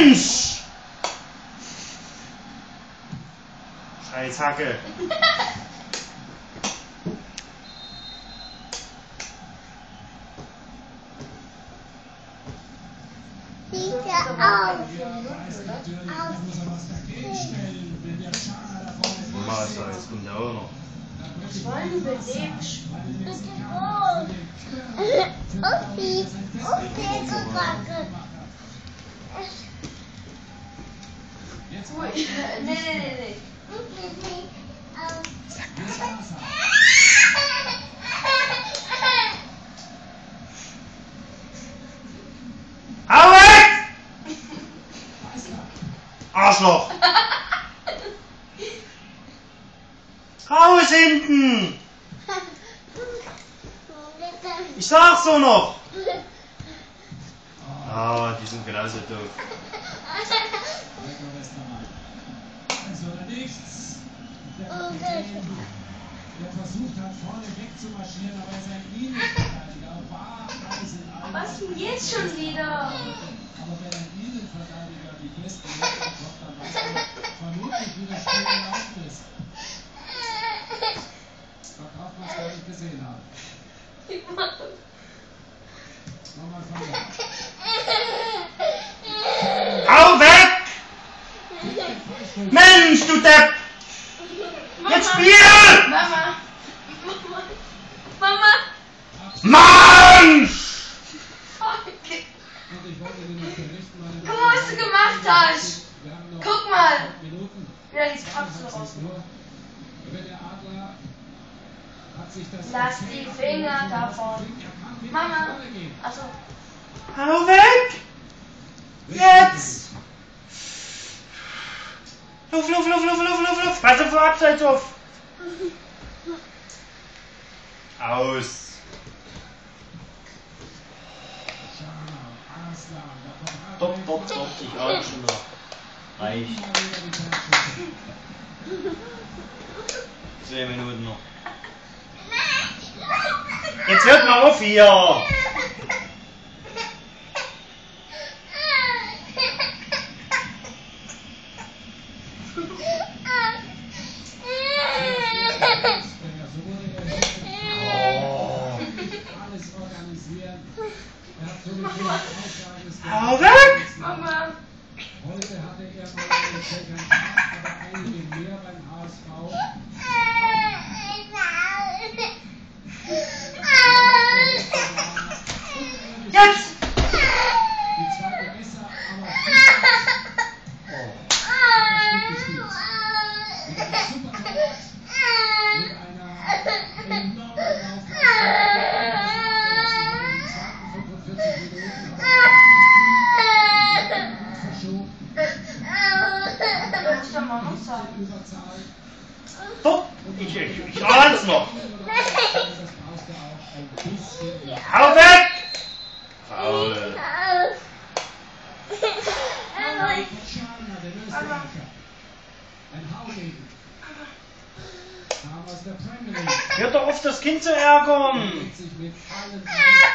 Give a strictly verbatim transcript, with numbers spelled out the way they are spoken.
Mensch! Scheiß Hacke. Sieht ja aus. Mama, jetzt kommt der auch noch. Was wollen wir mit dem? Uppi, Uppi, Kacke. Ui, nee, nee, nee, nee. Hau weg! Arschloch! Raus hinten! Ich sag's so noch! Ah, die sind genauso doof. Also oder nichts. Der Kapitän, der versucht hat, vorne wegzumarschieren, aber er ist ein Innenverteidiger. War alles in allem. Was denn jetzt schon wieder? Aber wenn ein Innenverteidiger die beste Leistung kommt, dann weiß man vermutlich, wie das Spiel gelaufen ist. Da darf man es gar nicht gesehen haben. Nochmal von da. Hau weg! Mensch, du Depp! Jetzt spiel! Mama! Mama! Mann! Fuck! Und ich wollte dir noch berichten, meine Guck mal, was du gemacht hast! Wir haben noch Guck mal! Minuten. Ja, die Kapsel raus. Über der Adler hat sich das Lass die Finger davon. Mama! Also, Hau weg! Jetzt! Luft, Luft, Luft, Luft, Luft, Luft, Luft! Pass auf, abseits auf! Aus! Stopp, stopp, stopp, ich atme schon noch. Reicht. Zehn Minuten noch. Jetzt hört mal auf hier! Alles organisieren. Er hat sowieso Aussagen. Hau weg! Mama! Heute hatte er mal einen Check an Tag, aber einige mehr beim H S V. Jetzt! Die zweite besser, aber oh. Das ist gut gespielt. Mit einem super Tor, mit einer enormen Stopp! Ich, ich, ich ahn's noch! Hau weg! Faul! Hör doch auf, das Kind zu ärgern! sich mit allen